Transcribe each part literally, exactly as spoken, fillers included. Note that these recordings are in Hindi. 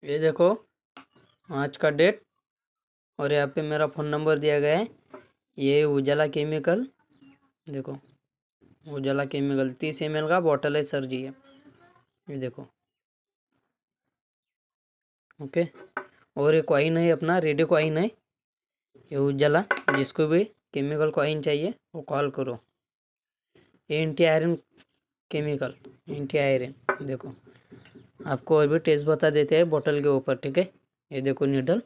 ये देखो आज का डेट और यहाँ पे मेरा फ़ोन नंबर दिया गया है। ये उजाला केमिकल, देखो उजाला केमिकल तीस एम एल का बॉटल है सर जी। ये देखो ओके। और ये कॉइन है अपना रेडी कॉइन है ये उजाला। जिसको भी केमिकल कॉइन चाहिए वो कॉल करो। Anti iron chemical, anti iron. देखो आपको और भी टेस्ट बता देते हैं बोतल के ऊपर, ठीक है। ये देखो नीडल,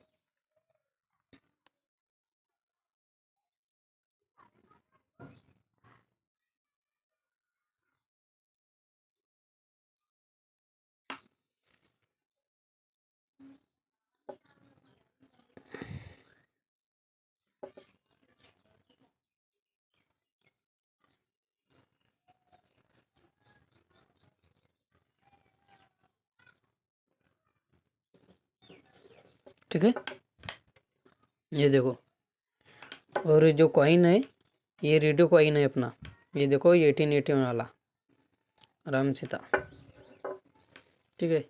ठीक है। ये देखो और जो कॉइन है ये रेडियो कॉइन है अपना। ये देखो ये एटीन एटीन वाला राम सीता, ठीक है।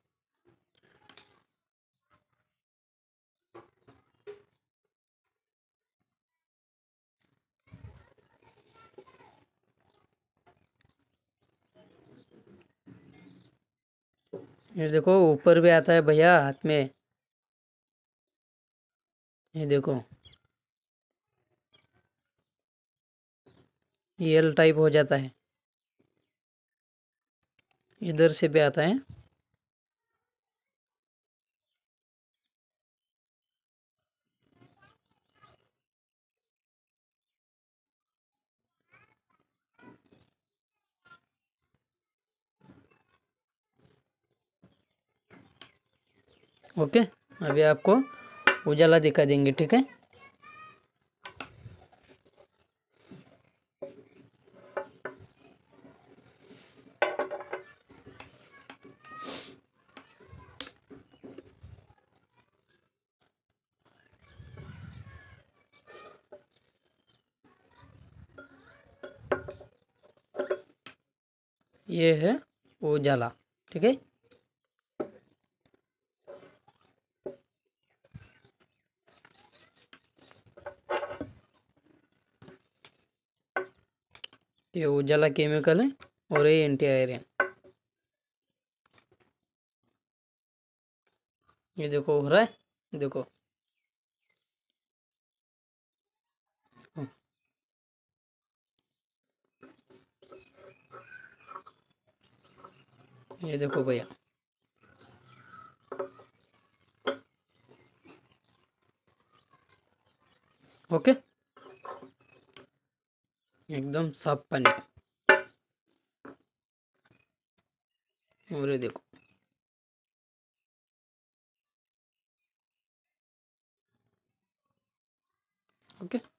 ये देखो ऊपर भी आता है भैया हाथ में। ये देखो ये एल टाइप हो जाता है, इधर से भी आता है। ओके अभी आपको उजाला दिखा देंगे, ठीक है। ये है उजाला, ठीक है। ये उजाला केमिकल है और ये एंटी आयरन। ये देखो हो रहा है, देखो ये देखो भैया। ओके एकदम साफ पानी। और ये देखो ओके।